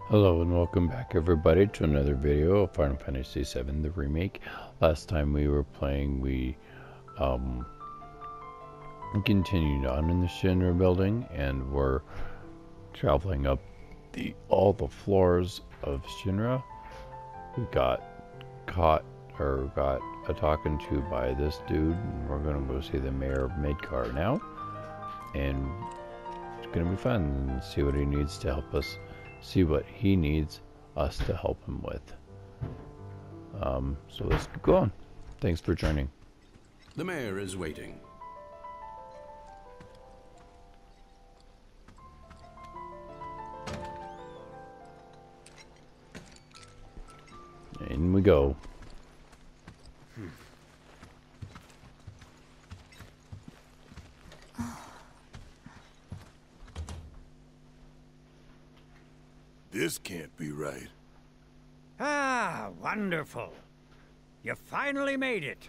Hello and welcome back everybody to another video of Final Fantasy VII the remake. Last time we were playing, we continued on in the Shinra building and were traveling up all the floors of Shinra. We got got a talking to by this dude, and we're gonna go see the mayor of Midgar now, and it's gonna be fun and see what he needs to help us. See what he needs us to help him with. So let's go on. Thanks for joining. The mayor is waiting. In we go. This can't be right. Ah, wonderful. You finally made it.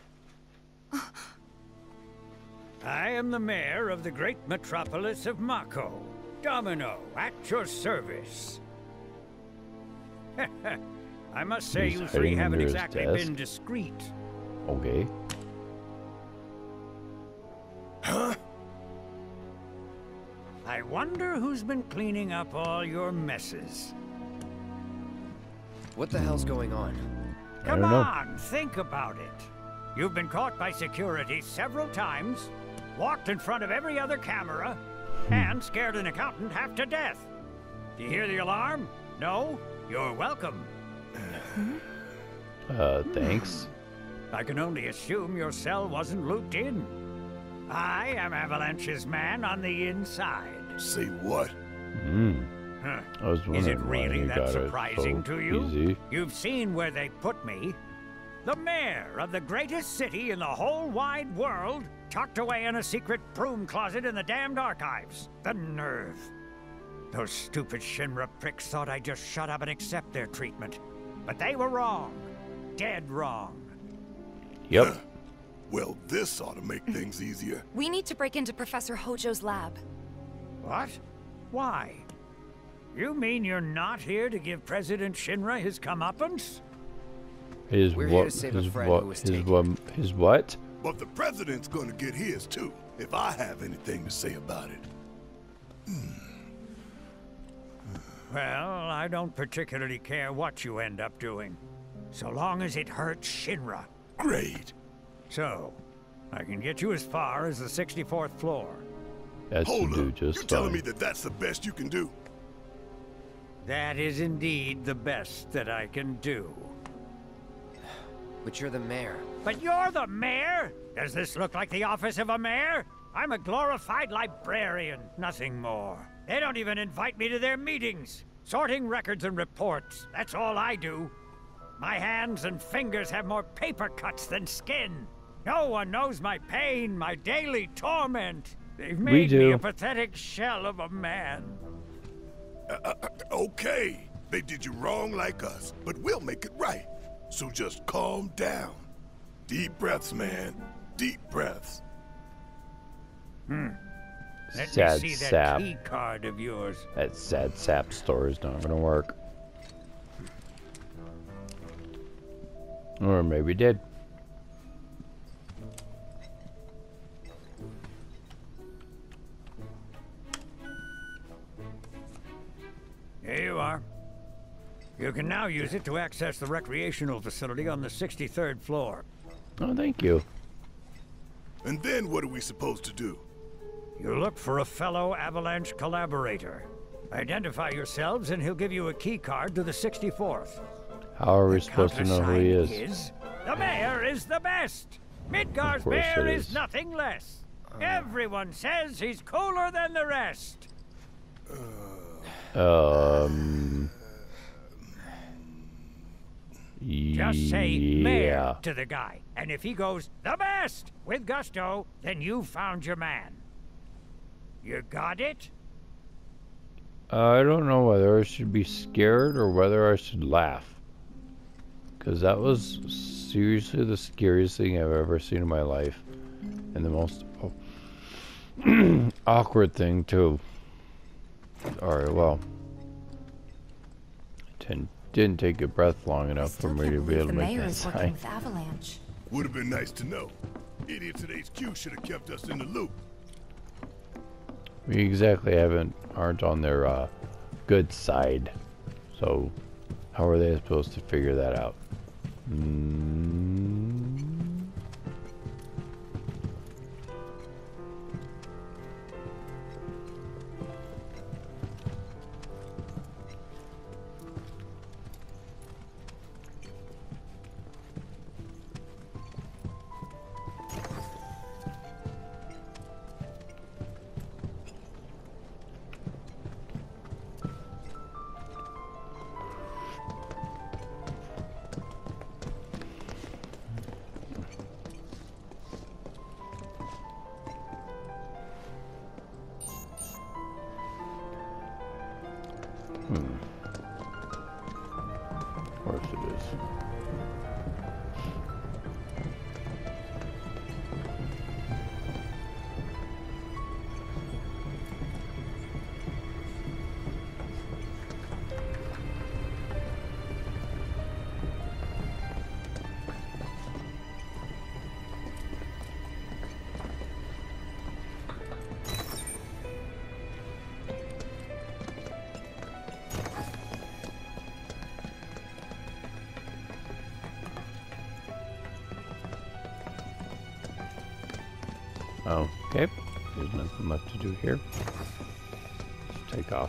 I am the mayor of the great metropolis of Mako. Domino, at your service. I must say He's you three hiding haven't under his exactly desk. been discreet. Okay. Huh? I wonder who's been cleaning up all your messes. What the hell's going on? Come don't know. on, think about it. You've been caught by security several times, walked in front of every other camera, and scared an accountant half to death. Do you hear the alarm? No? You're welcome. Thanks. I can only assume your cell wasn't looped in. I am Avalanche's man on the inside. Say what? Huh. I was Is wondering it really why he that got surprising it so to you? easy. You've seen where they put me. The mayor of the greatest city in the whole wide world, tucked away in a secret broom closet in the damned archives. The nerve. Those stupid Shinra pricks thought I'd just shut up and accept their treatment. But they were wrong. Dead wrong. Yep. Well, this ought to make things easier. We need to break into Professor Hojo's lab. What? Why? You mean you're not here to give President Shinra his comeuppance? We're here to save a friend who was taken. His what? But the president's gonna get his too, if I have anything to say about it. Well, I don't particularly care what you end up doing, so long as it hurts Shinra. Great. So, I can get you as far as the 64th floor. That should Hold do up. just You're telling me fine. that that's the best you can do? That is indeed the best that I can do. But you're the mayor. But you're the mayor? Does this look like the office of a mayor? I'm a glorified librarian, nothing more. They don't even invite me to their meetings. Sorting records and reports, that's all I do. My hands and fingers have more paper cuts than skin. No one knows my pain, my daily torment. They've made me do. a pathetic shell of a man. Okay. They did you wrong like us, but we'll make it right. So just calm down. Deep breaths, man. Deep breaths. Let Sad me see that sap. key card of yours. That sad sap store is not gonna work. Or maybe it did. Here you are. You can now use it to access the recreational facility on the 63rd floor. Oh, thank you. And then what are we supposed to do? You look for a fellow Avalanche collaborator. Identify yourselves and he'll give you a key card to the 64th. How are we supposed to know who he Countersign is? The mayor is the best. Midgar's course mayor it is is. nothing less. Everyone says he's cooler than the rest. Just say mayor Yeah. to the guy. And if he goes, the best, with gusto, then you found your man. You got it? I don't know whether I should be scared or whether I should laugh. Because that was seriously the scariest thing I've ever seen in my life. And the most awkward thing, too. Alright, well. didn't take a breath long enough for me to be able to make that sign. The mayor is working with Avalanche. Would have been nice to know. Idiots at HQ should have kept us in the loop. We exactly aren't on their good side. So how are they supposed to figure that out? Of course it is. Okay, there's nothing left to do here. Let's take off.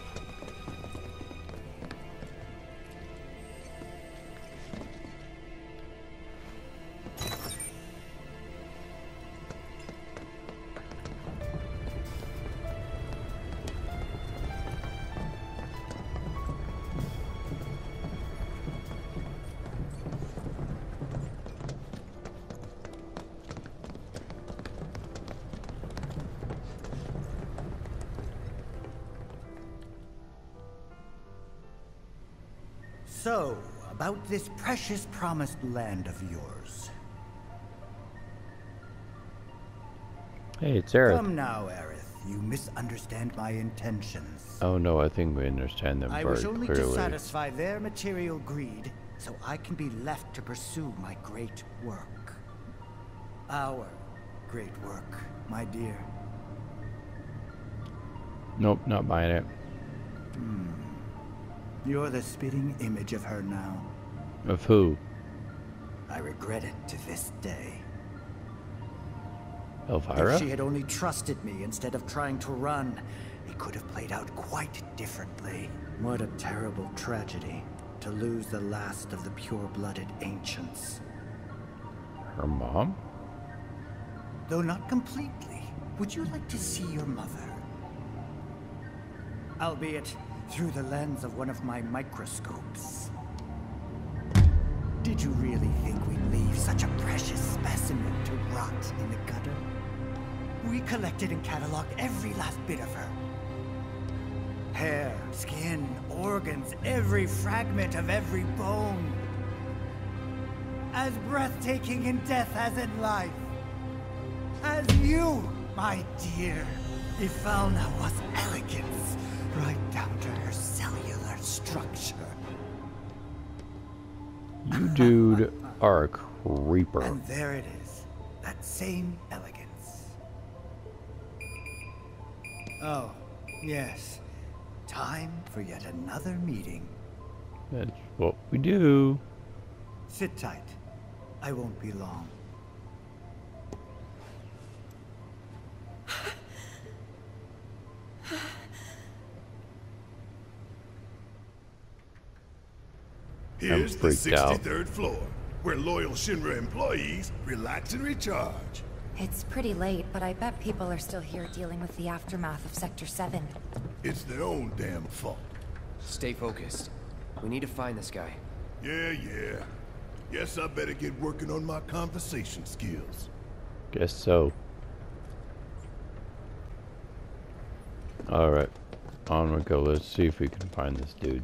So, about this precious promised land of yours. Hey, it's Aerith. Come now, Aerith. You misunderstand my intentions. Oh no, I think we understand them very clearly. I wish only to satisfy their material greed, so I can be left to pursue my great work. Our great work, my dear. Nope, not buying it. You're the spitting image of her now. Of who? I regret it to this day. Elvira? If she had only trusted me instead of trying to run, it could have played out quite differently. What a terrible tragedy, to lose the last of the pure-blooded ancients. Her mom? Though not completely. Would you like to see your mother? Albeit through the lens of one of my microscopes. Did you really think we'd leave such a precious specimen to rot in the gutter? We collected and cataloged every last bit of her. Hair, skin, organs, every fragment of every bone. As breathtaking in death as in life. As you, my dear. Ifalna was elegance, right down to her cellular structure. You dude are a creeper. And there it is, that same elegance. Oh, yes. Time for yet another meeting. That's what we do. Sit tight. I won't be long. Here's the freaked out. 63rd floor, where loyal Shinra employees relax and recharge. It's pretty late, but I bet people are still here dealing with the aftermath of Sector 7. It's their own damn fault. Stay focused. We need to find this guy. Yeah. Guess I better get working on my conversation skills. Guess so. Alright. On we go. Let's see if we can find this dude.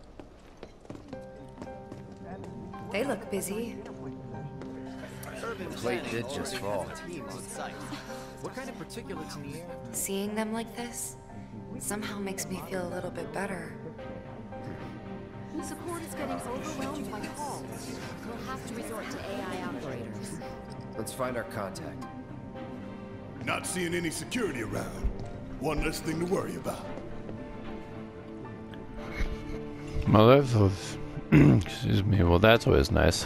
They look busy. plate did just fall. What kind of particulates in the air? Seeing them like this somehow makes me feel a little bit better. Support is getting overwhelmed by calls. We'll have to resort to AI operators. Let's find our contact. Not seeing any security around. One less thing to worry about. Well, that was... excuse me. Well, that's always nice.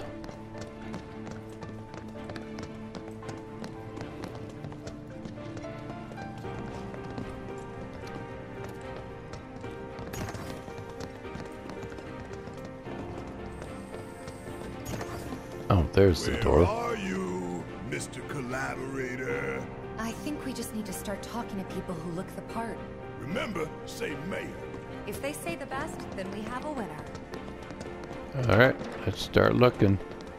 Oh, there's the door. Where are you, Mr. Collaborator? I think we just need to start talking to people who look the part. Remember, say mayor. If they say the best, then we have a winner. Alright, let's start looking.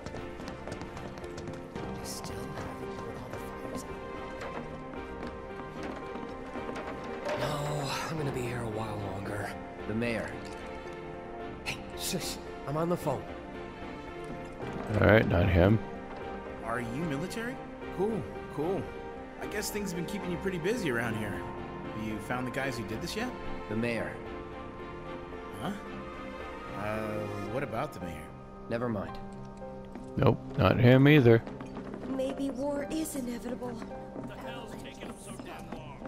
No, I'm gonna be here a while longer. The mayor. Hey, shush. I'm on the phone. Alright, not him. Are you military? Cool, cool. I guess things have been keeping you pretty busy around here. Have you found the guys who did this yet? The mayor. Huh? What about the mayor? Never mind. Nope, not him either. Maybe war is inevitable. What the hell's taking him so damn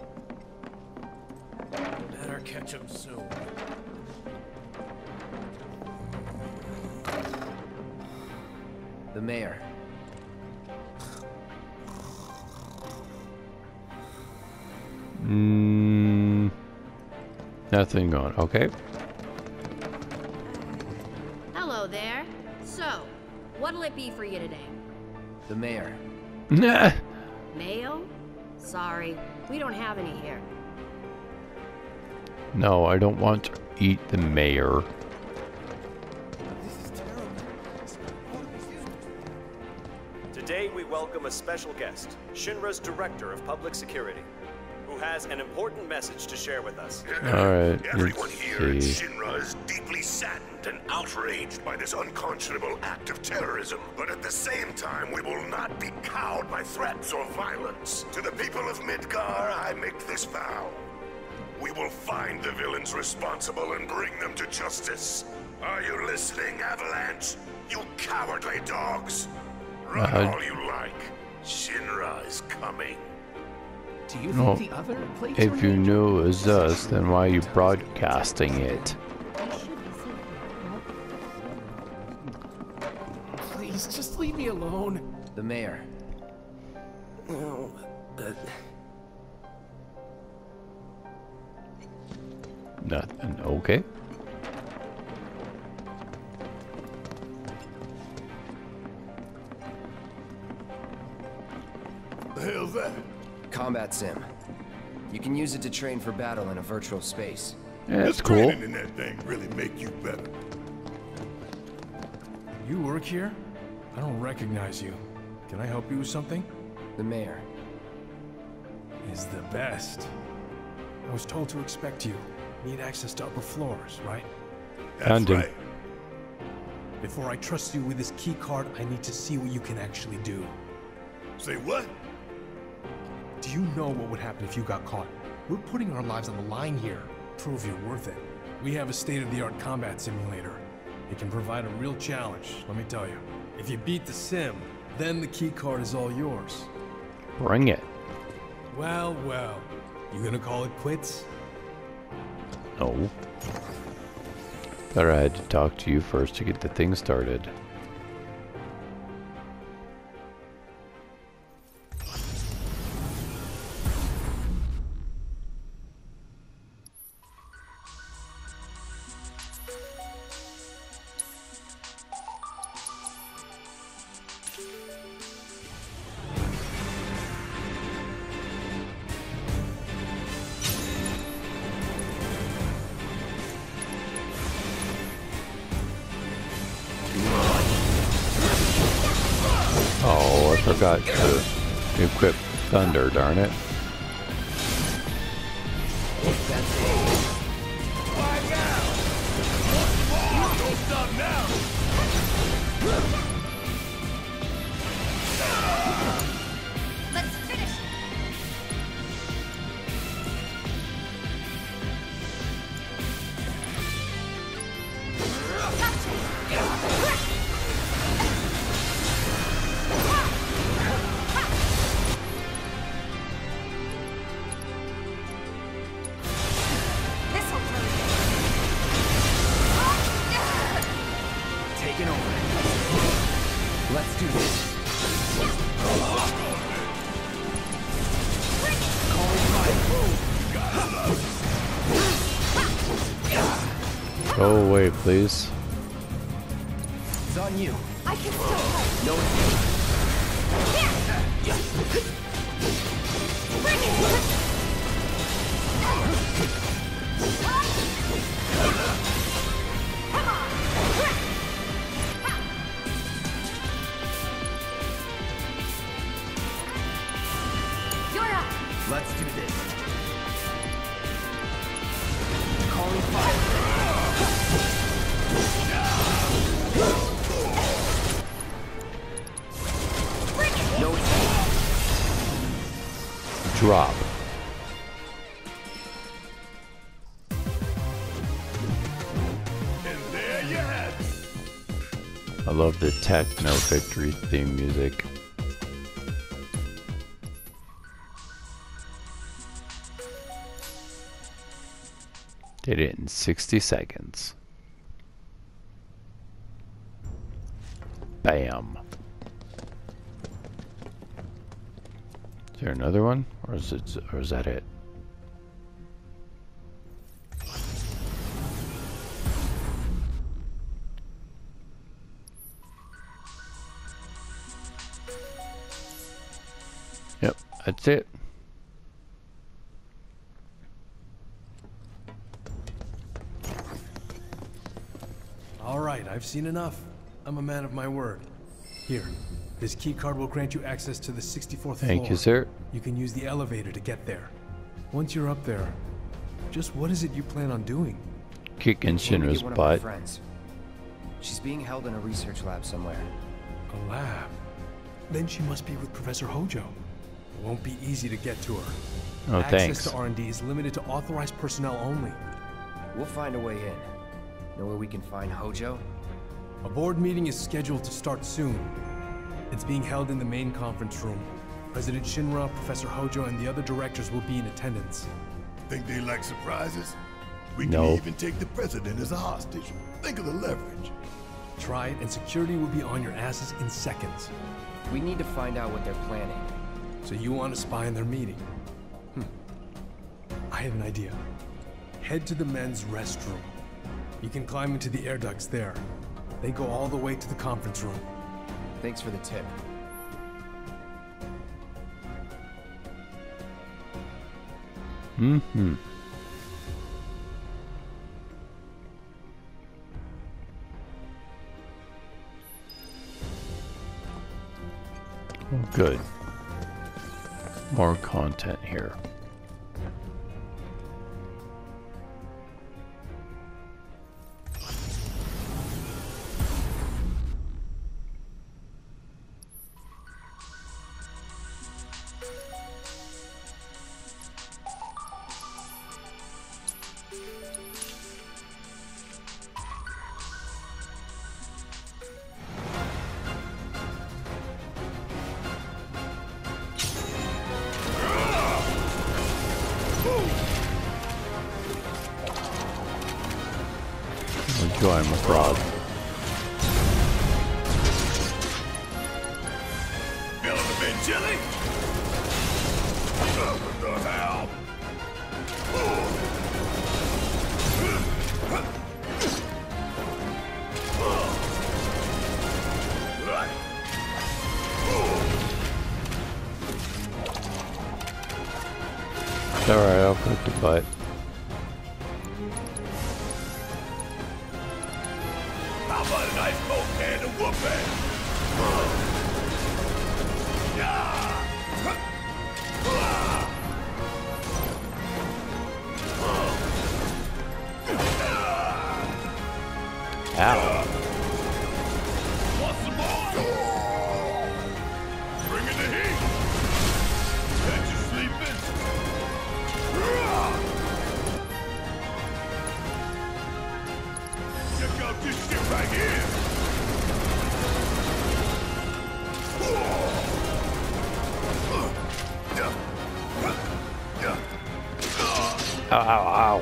long? Better catch him soon. The mayor. Nothing going. Okay. Hello there. So, what'll it be for you today? The mayor. Nah. Mayo? Sorry, we don't have any here. No, I don't want to eat the mayor. Today we welcome a special guest, Shinra's Director of Public Security, who has an important message to share with us. Alright, Everyone let's here at see. Shinra is deeply saddened and outraged by this unconscionable act of terrorism. But at the same time, we will not be cowed by threats or violence. To the people of Midgar, I make this vow. We will find the villains responsible and bring them to justice. Are you listening, Avalanche? You cowardly dogs! Run all you like. Shinra is coming. Do you Well, think the other plates if were you major? knew it was us, then why are you broadcasting it? Please, just leave me alone. The mayor. Oh, Nothing. Okay. The hell's that? Combat sim. You can use it to train for battle in a virtual space. Yeah, that's Does cool. training in that thing really make you better? You work here? I don't recognize you. Can I help you with something? The mayor. Is the best. I was told to expect you. Need access to upper floors, right? That's Found him. right. Before I trust you with this key card, I need to see what you can actually do. Say what? Do you know what would happen if you got caught? We're putting our lives on the line here. Prove you're worth it. We have a state-of-the-art combat simulator. It can provide a real challenge, let me tell you. If you beat the sim, then the key card is all yours. Bring it. Well, well. You gonna call it quits? No. Thought I had to talk to you first to get the thing started. Oh, I forgot to equip Thunder, darn it. Don't stop now! Let's finish. Taking over. Let's do this. Go away, please. It's on you. I can still hold. No escape. Bring it. Come on. You're up. Let's do this. Calling fire. No escape. Drop. And there you have it. I love the techno victory theme music. Did it in 60 seconds. Bam. Is there another one? Or is that it? Yep, that's it. All right, I've seen enough. I'm a man of my word. Here, this key card will grant you access to the 64th floor. Thank you, sir. You can use the elevator to get there. Once you're up there, just what is it you plan on doing? Kicking Shinra's One of butt. my friends. She's being held in a research lab somewhere. A lab? Then she must be with Professor Hojo. It won't be easy to get to her. Oh, Access thanks. to R&D is limited to authorized personnel only. We'll find a way in. Know where we can find Hojo? A board meeting is scheduled to start soon. It's being held in the main conference room. President Shinra, Professor Hojo, and the other directors will be in attendance. Think they like surprises? We No. can even take the president as a hostage. Think of the leverage. Try it, and security will be on your asses in seconds. We need to find out what they're planning. So you want to spy on their meeting? I have an idea. Head to the men's restroom. You can climb into the air ducts there. They go all the way to the conference room. Thanks for the tip. Mm-hmm. Oh, good. More content here. I'm a frog. Feeling a bit chilly? What the hell? It's alright, I'll put the butt. How about a nice cold can of whooping? Ow. Want some more? Bring it to Ow, ow, ow.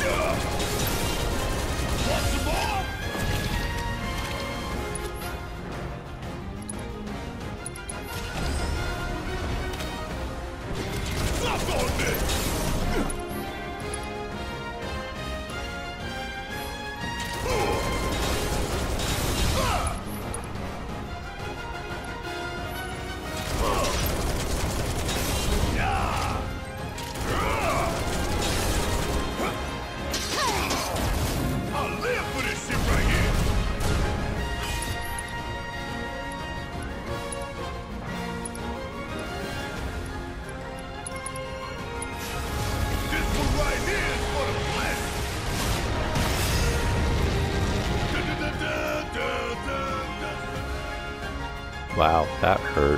Wow, that hurt.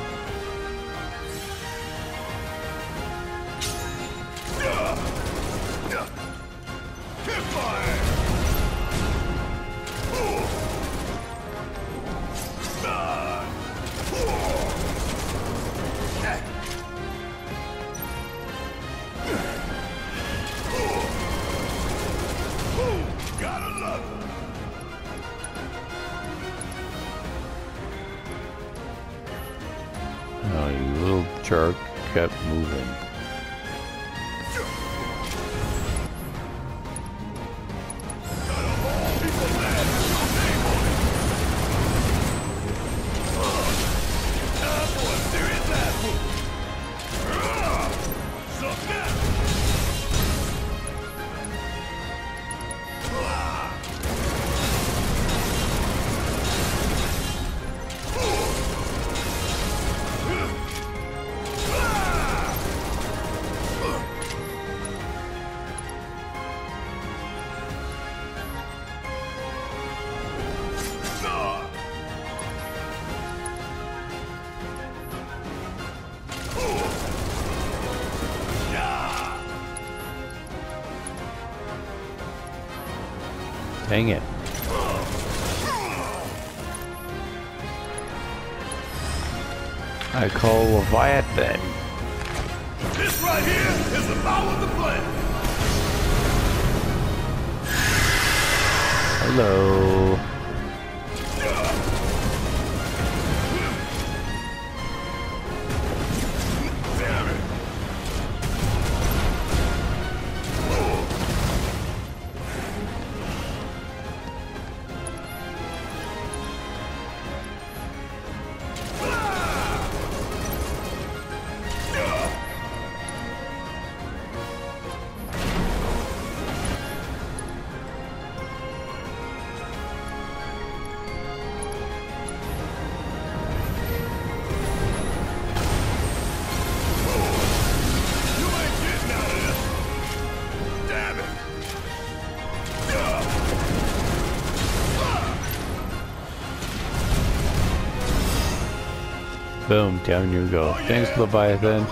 Oh, you little jerk kept moving. Dang it. I call Leviathan. This right here is the power of the plan. Hello. Boom, down you go. Thanks, Leviathan.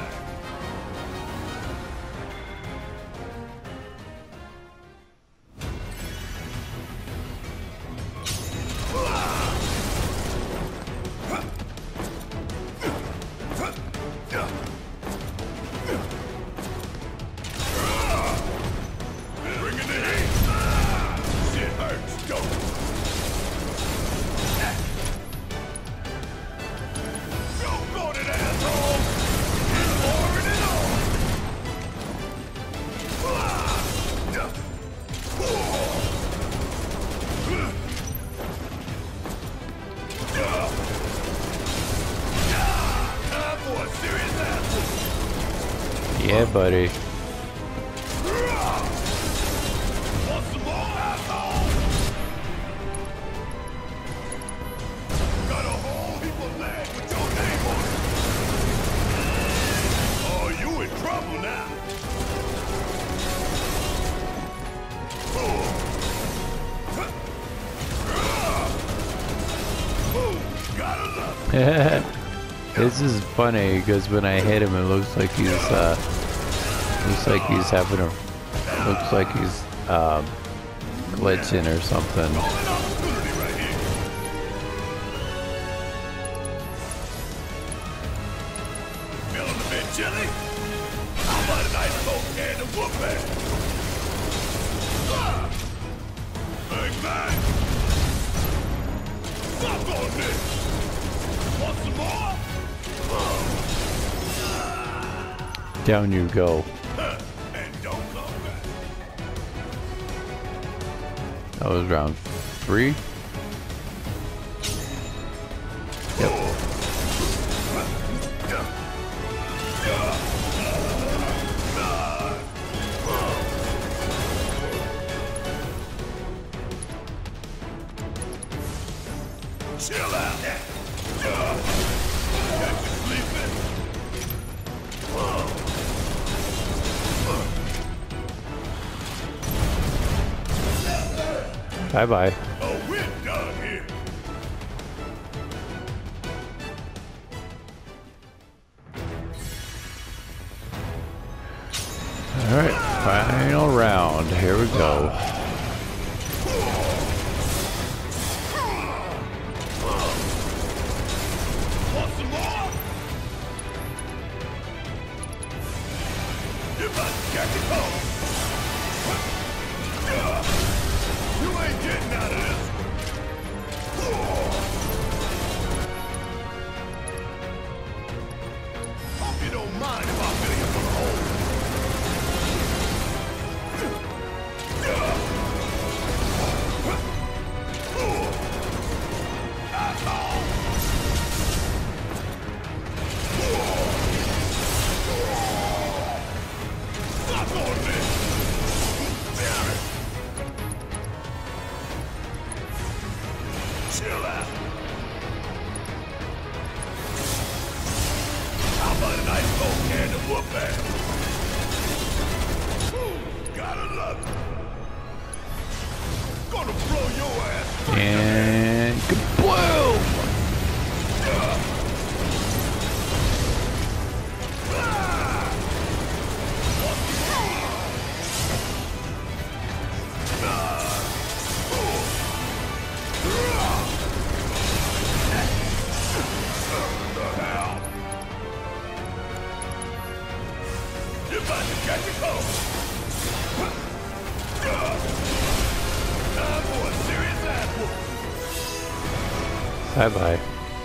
Yeah, buddy. This is funny because when I hit him, it looks like he's having a, looks like he's glitching or something. Feeling a bit chilly? How about a nice cold can of whoop-ass? Big bang! Fuck on me! Want some more? Down you go. And don't come back. That was round 3. Yep. Chill out. Got you sleeping. Bye-bye. Oh, we're done here. Alright, final round. Here we go. Want some more? You must catch it home. You ain't getting out of this. Hope you don't mind if I fill you full of holes. Stop on me! Damn it! Chill out. How about a nice cold can of whoop ass? Gotta love it. Gonna blow your ass. And kaboom! You're about to catch a cold. Time for a serious ass whoop. Bye-bye.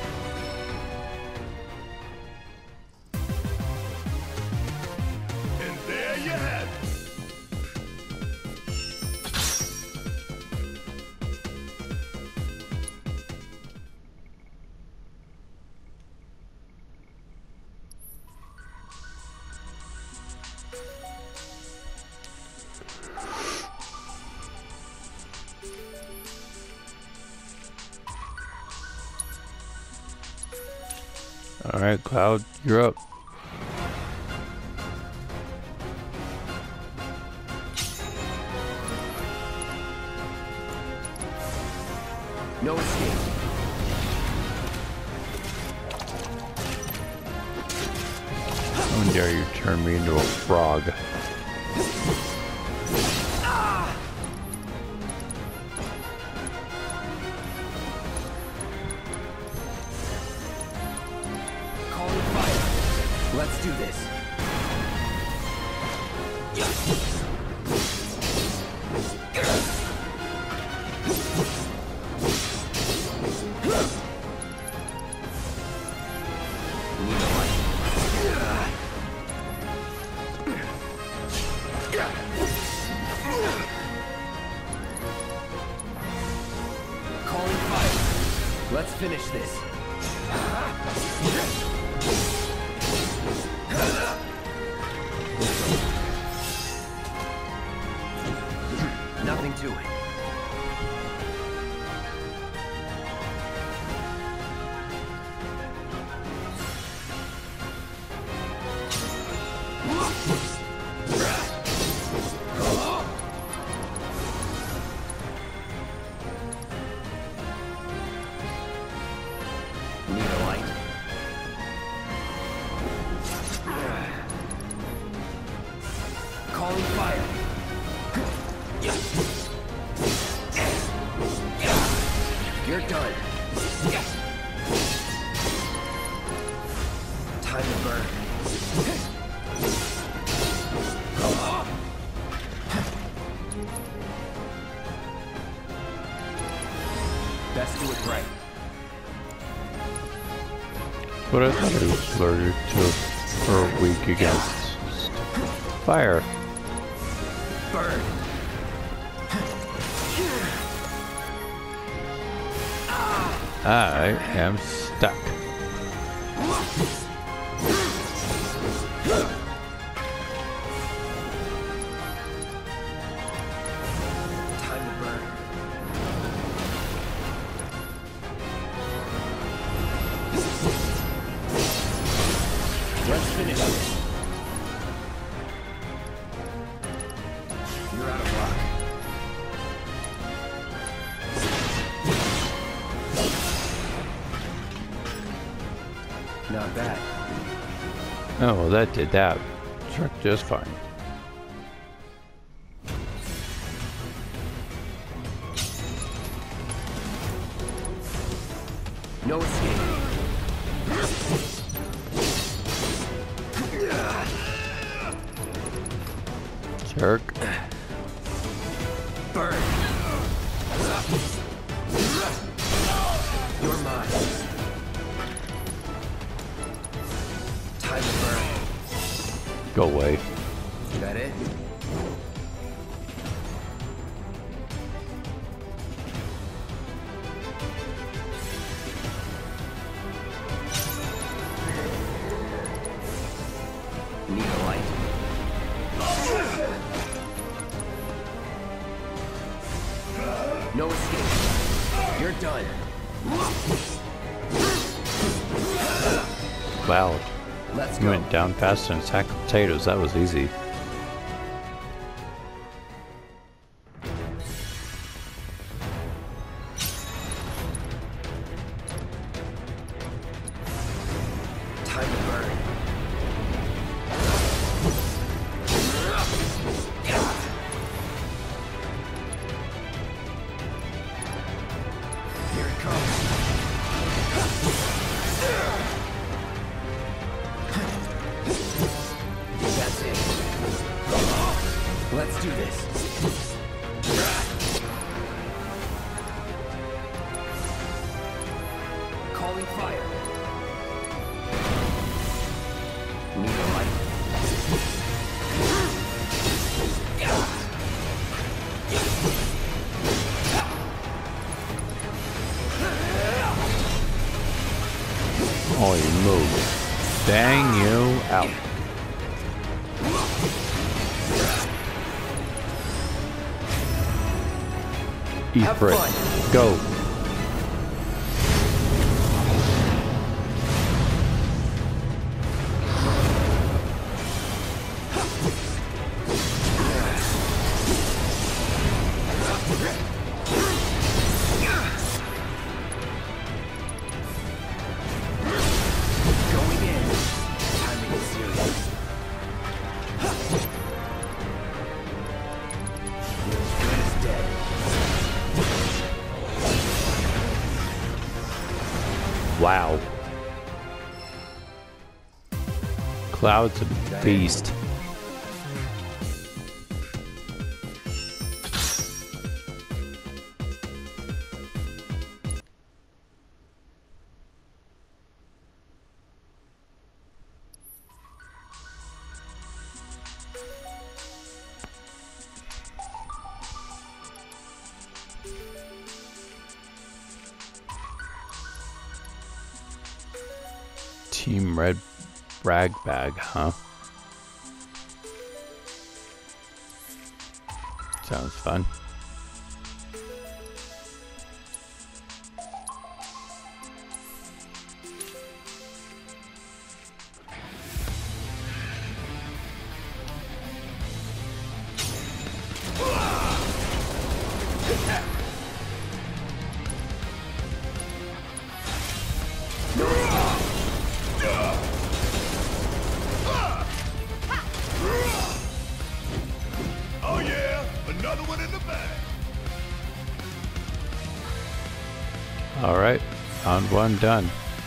And there you have it. Alright, Cloud, you're up. No escape. How dare you turn me into a frog? Calling fire. Let's do this. Calling fire. Let's finish this. Nothing to it. Need a light? Calling fire. You're done. Time to burn. what I thought it was allergic to, or weak against fire. Burn. I am stuck. Time to burn. Let's finish it. You're out of luck. Not bad. Oh, well, that did that. Truck just fine. No escape. Jerk. Burn. You're mine. Time to burn. Go away. Is that it? Need a light? No escape. You're done. Wow. Let's You go. went down fast and attacked potatoes. That was easy. Time to burn. Here it comes. That's it. Let's do this. Calling fire. Need a light? Oh, you moved. Dang you out. Eat Have brick. fun. Go. Going in. Time to get serious. You're as good as dead. Wow. Cloud's a beast. Team Red Rag Bag, huh? Sounds fun. Oh yeah, another one in the bag. All right, round one done.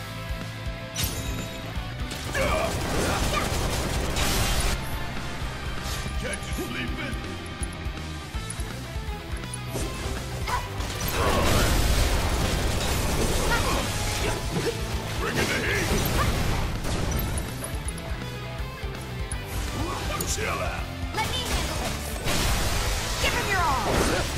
Catch you sleeping. Bringing the heat. Chill out. Let me handle it. Give him your all.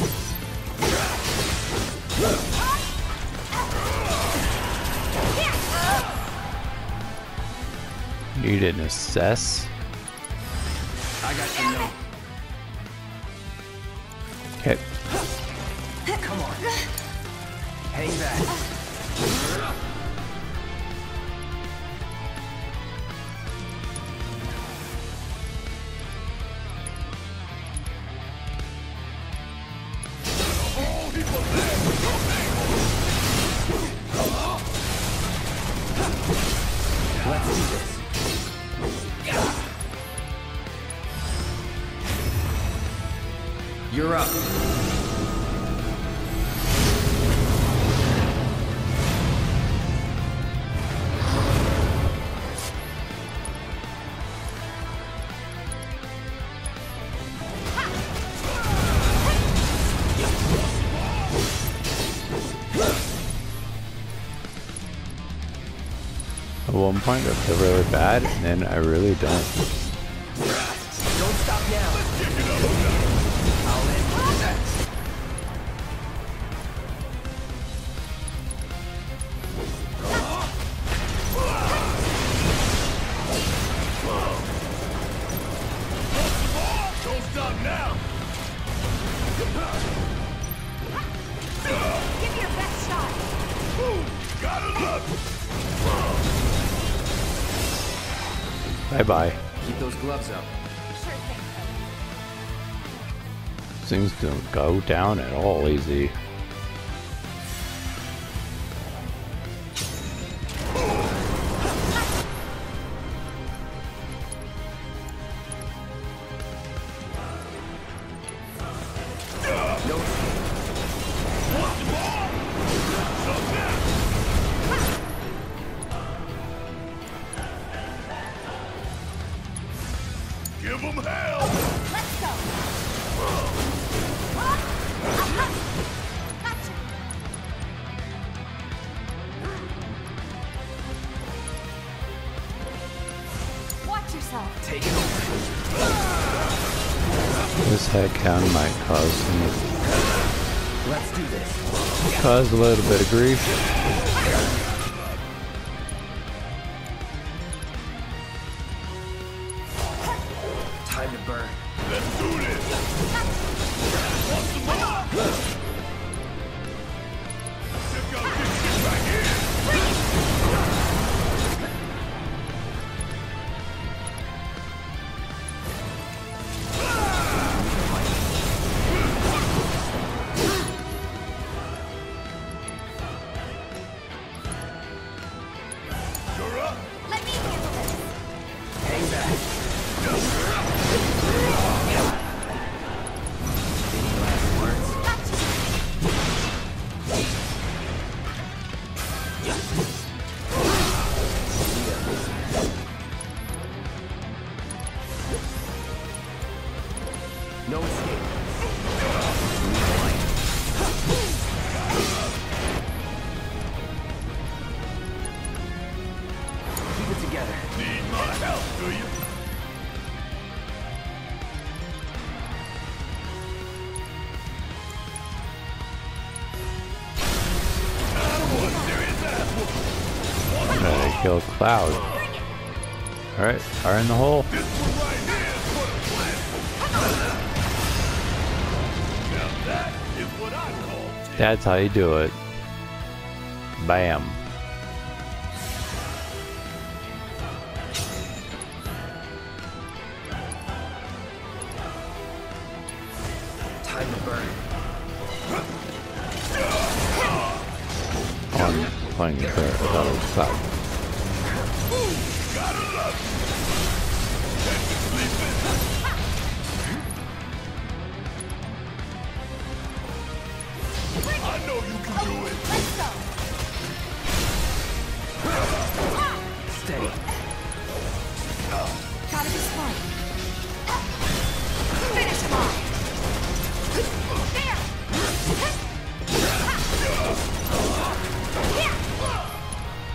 You didn't assess. I got your note. Okay. Come on. Hang back. Let's do this. You're up. At one point I feel really bad, and then I really don't. Don't stop now. I'll end this. Don't stop now. Give me your best shot. Gotta look. Bye-bye. Keep those gloves up. Sure thing. Things don't go down at all easy. Give them hell. Let's go. Gotcha. Watch yourself. Take it over. This head count might cause some, Let's do this. cause a little bit of grief. Time to burn. Let's do this. Want some more? Just gotta get shit back in. You're up. Let me handle this. Hang back. Any last words? Gotcha. No escape. Keep it together. Need my help, do you? I'm gonna kill Cloud. Alright, fire in the hole. This one right here is for the plan. Now that is what I call That's how you do it. Bam. Time to burn. Oh, I'm playing the player. I thought it was Cloud. Gotta love it. Catch you sleeping. I know you can do it. Let's go. Steady. Gotta be smart. Finish him off. There.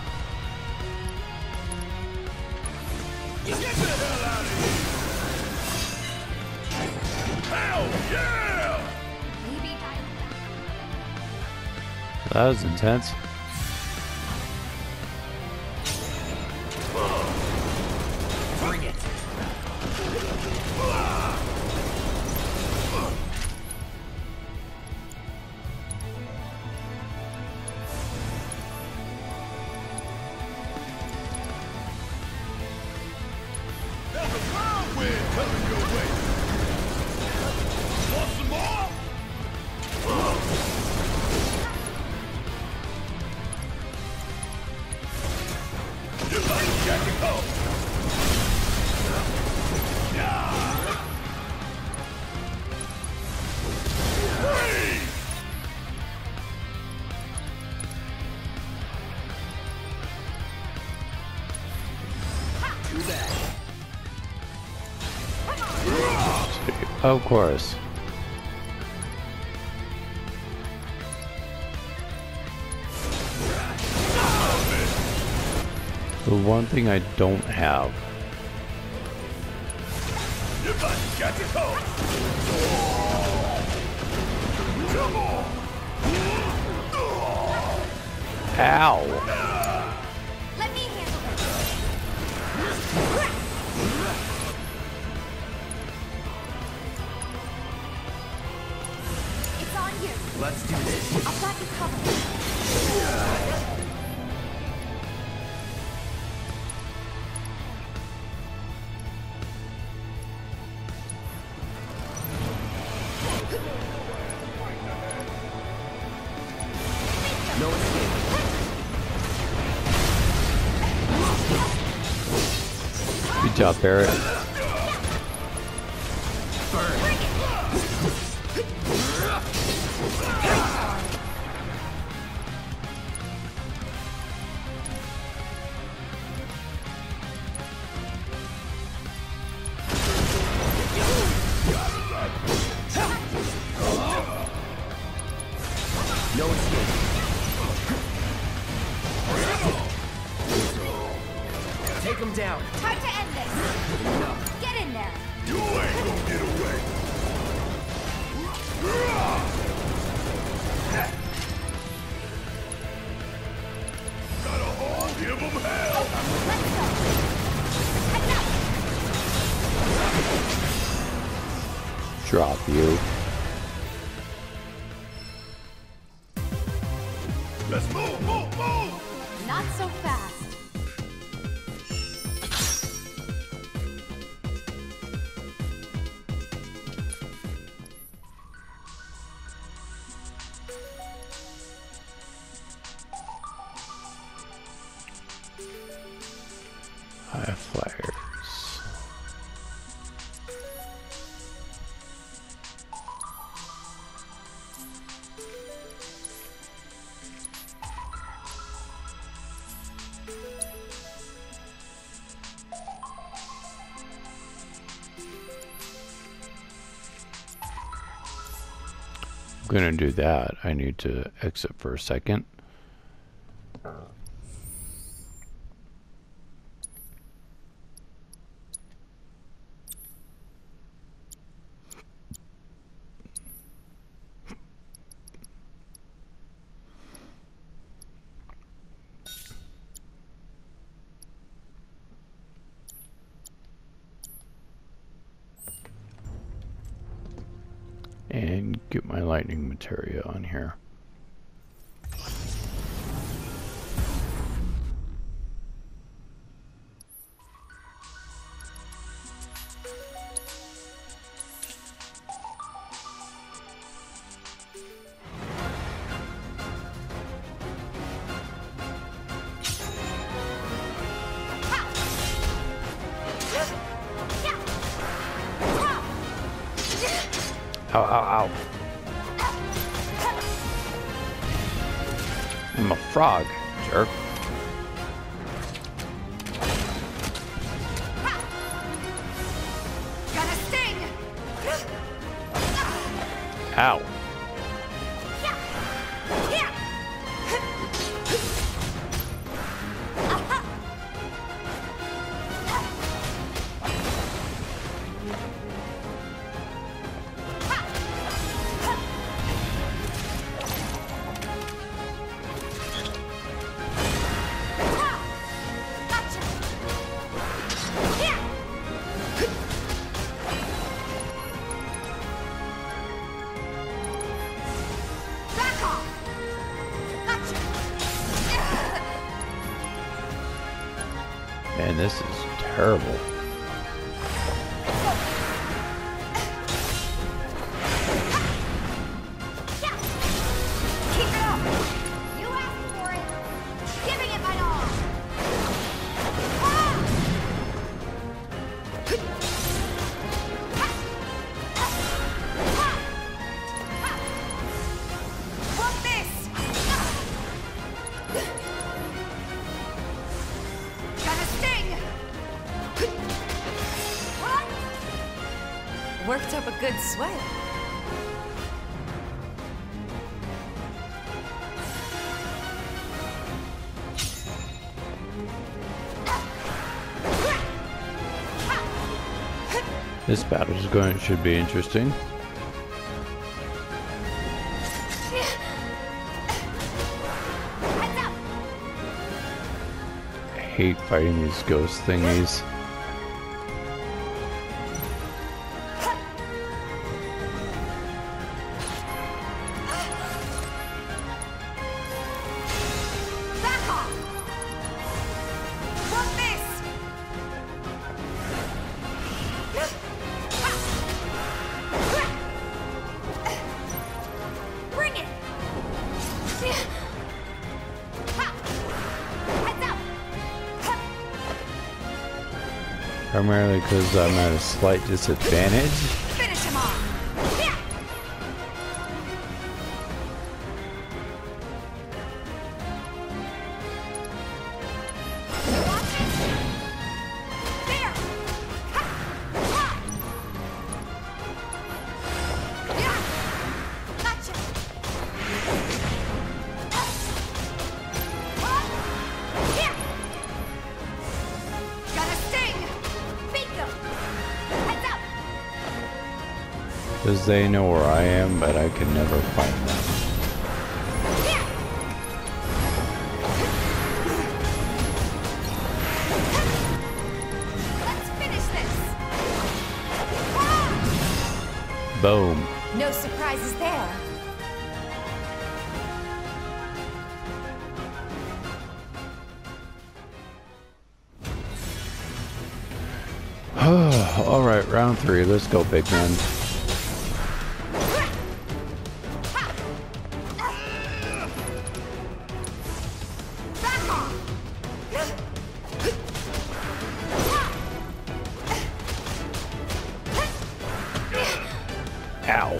Get the hell out of here. That was intense. Bring it. There's a whirlwind coming your way. Want some more? You like Jackie Cole? Too bad. Of course. The one thing I don't have. You like Jackie Cole? Come on! Ow! Let me handle this. It's on you. Let's do this. I've got you covered. No escape. Good job, Barrett. No escape. Take him down. Time to end this. Get in there. You ain't gonna get away. Gotta hold, give him hell. Let's go. Drop you. Let's move, move, move. Not so fast. High flyers. I'm gonna do that. I need to exit for a second. And get my lightning materia on here. Ow, ow, ow. I'm a frog, jerk. Gonna sting. Ow. Man, this is terrible. Worked up a good sweat. This battle should be interesting. I hate fighting these ghost thingies. Primarily because I'm at a slight disadvantage. Finish him off. Yeah. There. Yeah. Gotcha. Here. Gotta sting. Because they know where I am, but I can never find them. Let's finish this. Boom. No surprises there. Alright, round 3. Let's go, big man. Ow.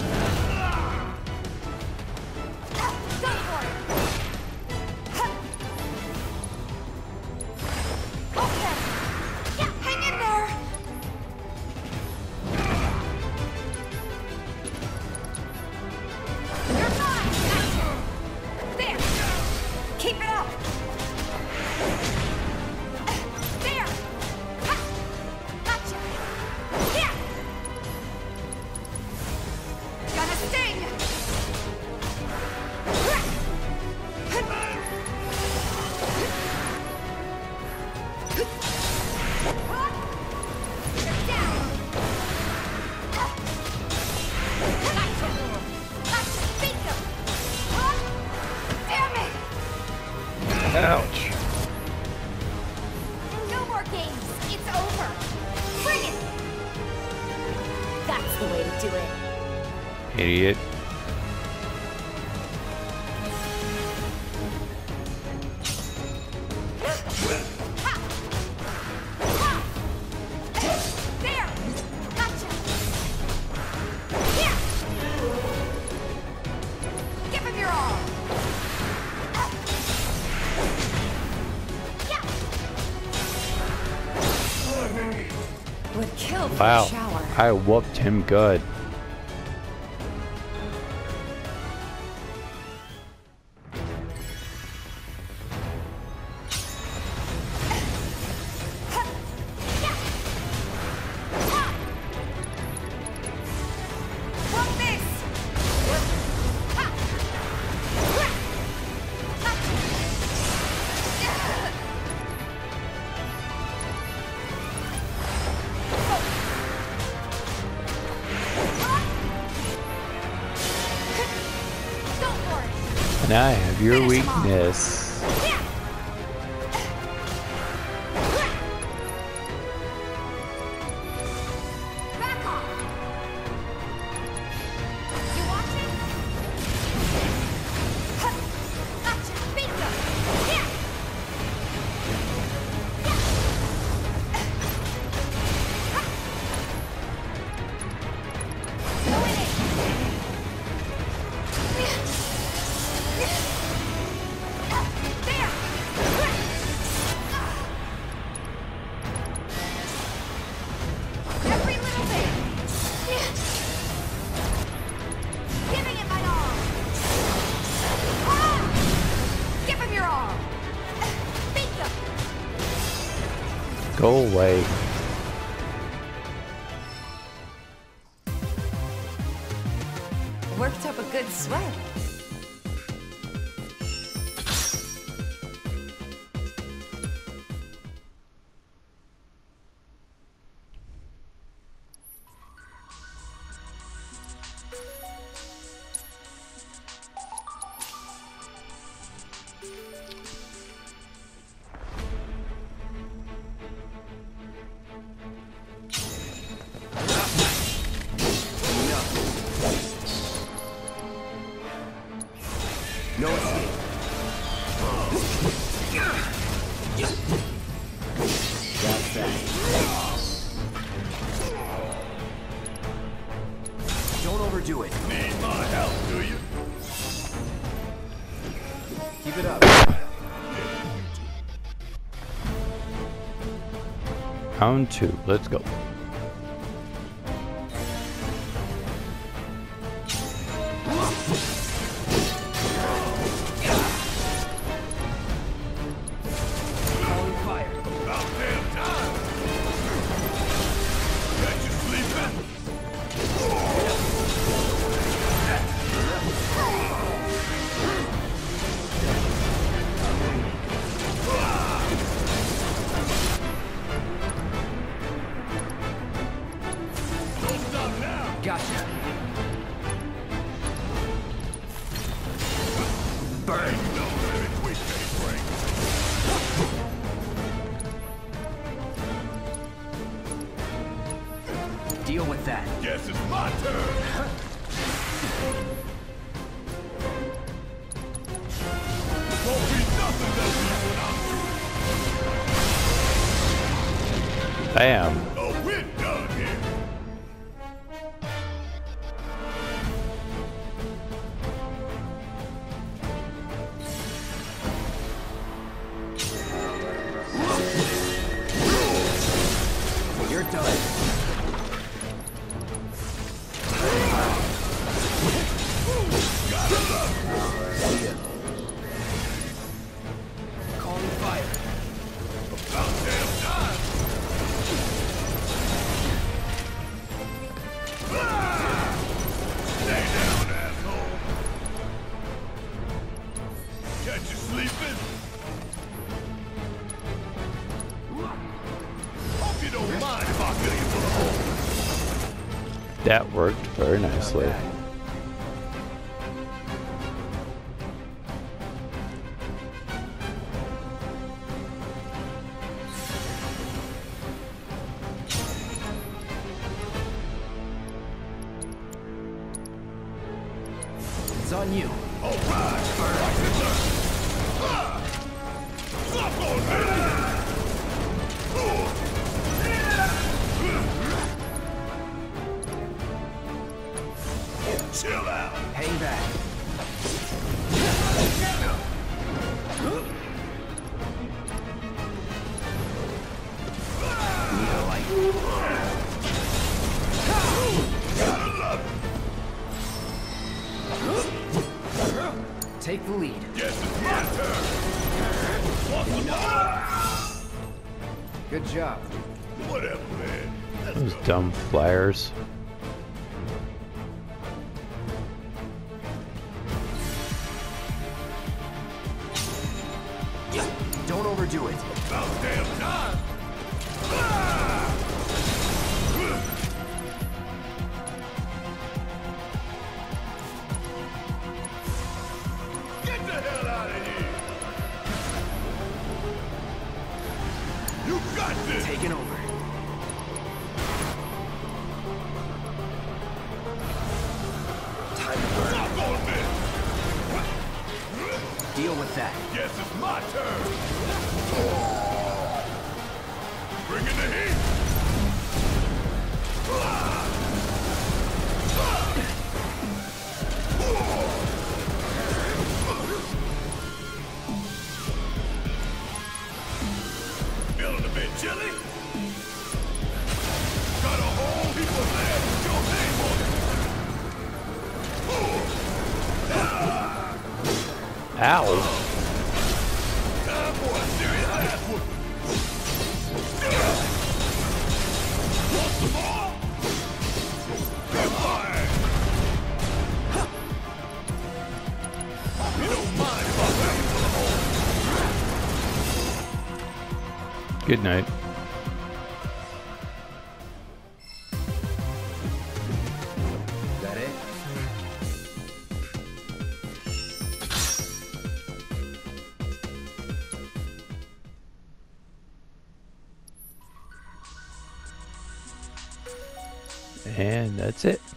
Ouch. No more games. It's over. Bring it. That's the way to do it. Idiot. There. Gotcha. Here. Give him your all. Would kill for Wow. a shower. I whooped him good. And I have your weakness. Go away. Worked up a good sweat. No escape. That's that. Don't overdo it. Need my help, do you? Keep it up. Round 2. Let's go. Gotcha. Burn. Deal with that. Guess it's my turn. Won't be nothing to me when I'm through. Bam. Oh, we're done here. You're done. Calling fire. About damn time. Stay down, asshole. Catch you sleeping. Hope you don't mind if I fill you full of holes. That worked very nicely. It's on you. All right. Stop on me. Chill out. Hang back. Need a light. Gotta love it. Take the lead. Guess it's my turn. Want some more? Good job. Whatever, man. Let's Those go. dumb flyers. Don't overdo it. About damn time. Get the hell out of here. You got this. Taking over. Time to burn. Stop on me. Deal with that. Guess it's my turn. Bring in the heat. Feeling a bit chilly? Got a whole heap of land with your name on it. Ow. Time for a serious ass whooping. Good night. That it? And that's it.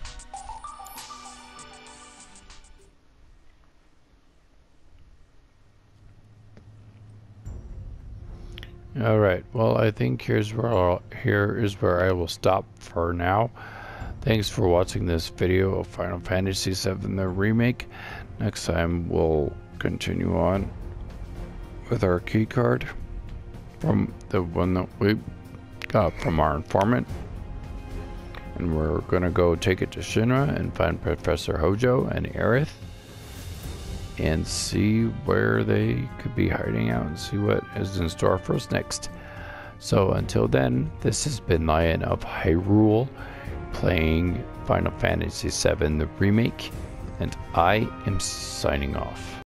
All right. Well, I think here is where I will stop for now. Thanks for watching this video of Final Fantasy VII the Remake. Next time we'll continue on with our key card from the one that we got from our informant. And we're gonna go take it to Shinra and find Professor Hojo and Aerith and see where they could be hiding out and see what is in store for us next. So until then, this has been Lion of Hyrule playing Final Fantasy VII the Remake, and I am signing off.